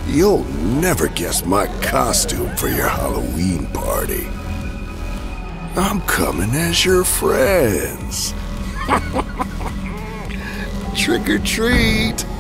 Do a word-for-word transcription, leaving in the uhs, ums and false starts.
You'll never guess my costume for your Halloween party. I'm coming as your friends. Trick or treat.